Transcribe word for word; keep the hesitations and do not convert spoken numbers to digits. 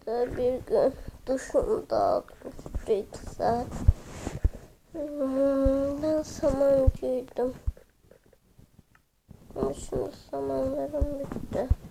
da bir gün duşum dağılmış bir güzel. Hmm, ben saman giydim. Ama şimdi samanlarım bitti.